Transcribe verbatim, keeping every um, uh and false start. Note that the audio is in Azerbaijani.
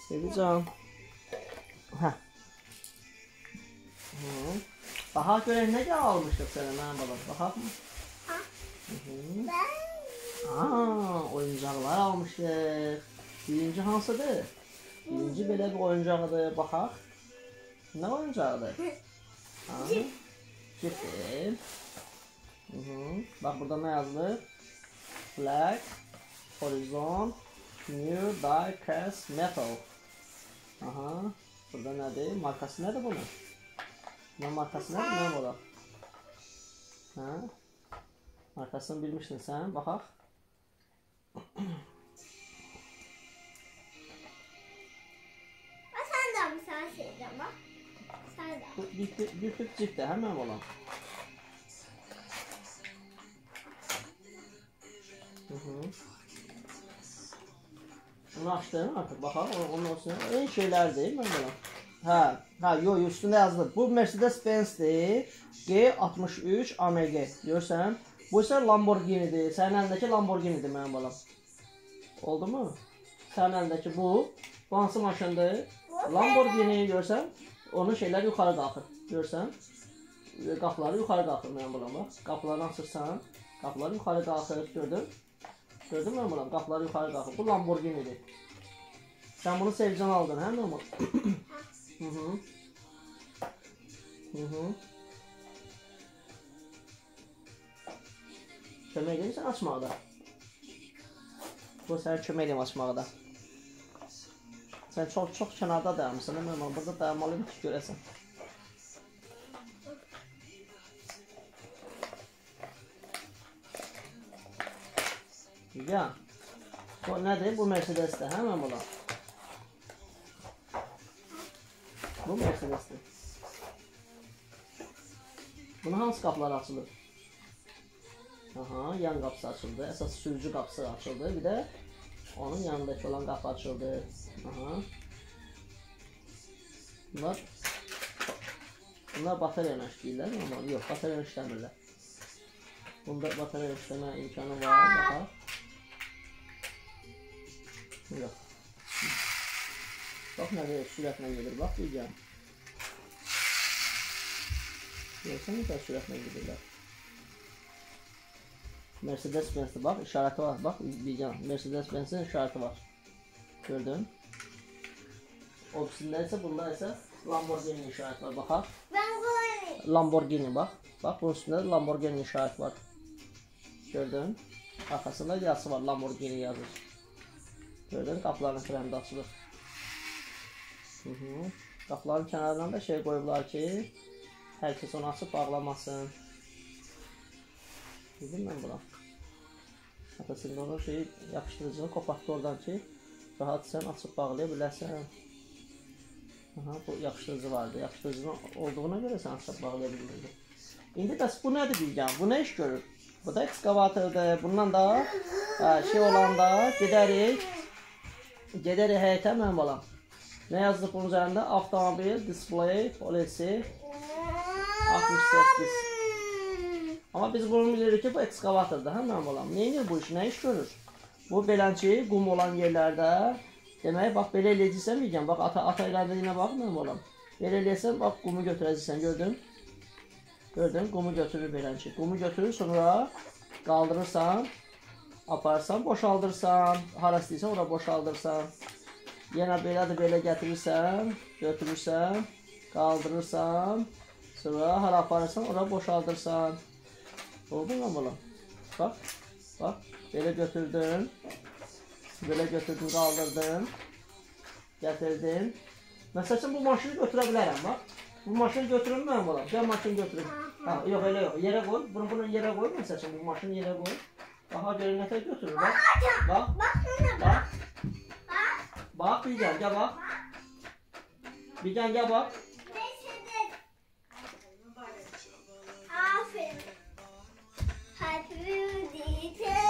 Seveceğim. Heh. Hı. Bahar göre ne almıştık sana ben balam? Bahar mı? Ha. Hı. Ben. Aa, oyuncaklar almıştık. Birinci hansıdır? Birinci belə bir oyuncağıdır. Baxaq. Ne oyuncağıdır? Ha. Cipdir. Hı -hı. Bak burada ne yazılır? Black Horizon New Die Cast Metal. Aha. Burada nedir? Markası nedir bunun? Ne markası nedir? Ne ola? Ha? Markasını bilmiştin sen. Baxaq. Sen de mi sen şeyden bak? Sen de. Bir küp cipdir. Hemen olan. Hı -hı. Bunu açtım artık bakalım onun olsun. En şeyler değil mi böyle? Ha, ha yo yo üstünde yazdı. Bu Mercedes-Benz'dir. G altmış üç A M G. Görsən? Bu ise Lamborghini'dir. Sənin əlindəki Lamborghini'dir mənim balam. Oldu mu? Sənin əlindəki bu. Bu hansı maşındır? Lamborghini görsən? Onun şeyler yukarı qalxır. Görsən? Qapıları yukarı qalxır mənim balam bax. Qapıları açırsan, qapıları yukarı qalxır. Gördün? Gördün mü balam? Qapıları yukarı qalxır. Bu Lamborghini'dir. Sen bunu sevcan aldın, hə normal? Hı hı. Hı hı. Kömək edirsən açmaqda. Bu sənə kömək edirəm açmaqda. Sən çox çox kənarda dayanmışsın, normal. Burada dayanmalıyım ki görəsən. Ya. Bu nədir? Bu Mercedes'dir, hə mən bula? Bu Mercedes'dir. Bunun hansı qapıları açılır? Aha, yan qapısı açıldı. Əsas sürücü qapısı açıldı. Bir də onun yanındakı olan qapı açıldı. Aha. Bunlar Bunlar batarya işləyirlər. Amma yox, batarya işləmirlər. Bunda batarya işləmə imkanı var. Baxaq. Yox. Bax nə qədər sürətlə gedir. Bax deyəcəm. Görsən nə qədər sürətlə gedirlər. Mercedes-Benz'de bak işareti var. Bak diyeceğim. Mercedes-Benz'in işareti var. Gördün? Ofisinde ise bunda ise Lamborghini işareti var. Bakar. Lamborghini bak. Bak bunun üstünde Lamborghini işareti var. Gördün? Arkasında yazısı var. Lamborghini yazır. Gördün? Kapıların freni açılır. Hı -hı. Kapıların kenarından da şey koyublar ki herkes onu açıp bağlamasın. Bildim ben buna. Atasında onun şeyi yapıştırıcını koparttı oradan ki rahat sen açıp bağlaya bilərsən. Aha, bu yapıştırıcı vardı. Yapıştırıcının olduğuna göre sen açıp bağlayabilirdin. İndi bəs bu nədir bilgən? Bu ne iş görür? Bu da ekskavatordur. Bundan da şey olanda gedərik. Gedərik həyətə mənim balam. Ne yazdı bunun üzerinde? Avtomobil, display, polisi altmış səkkiz. Ama biz bunu bilirik ki bu ekskavatordur, hə mənim balam. Neyinir bu iş? Ne iş görür? Bu belənçi qum olan yerlərdə demək, bax belə eləyəcəksən bilgən. Bax ata ata elədiyinə bax mənim balam. Belə eləyəsən bax qumu götürəcəksən, gördün? Gördün? Qumu götürür belənçi. Qumu götürür sonra qaldırırsan, aparsan, boşaldırsan, hara istəyirsən ora boşaldırsan. Yenə belədir, belə gətirirsən, götürürsən, qaldırırsan, sonra hara aparırsan ora boşaldırsan. Oldu mu balam? Bak, bak, belə götürdün, belə götürdün, qaldırdın, gətirdin. Məsəl üçün bu maşını götürə bilərəm, bax. Bu maşını götürün mənim balam, gəl maşını götürün. Ha, yox, elə yox, yerə qoy, bunu bunu yerə qoy, məsəl üçün bu maşını yerə qoy. Baxa görə nətər götürür, bax, bax, bax. Bak Bilgen, gel bak. Bilgen gel bak. Aferin. Happy birthday.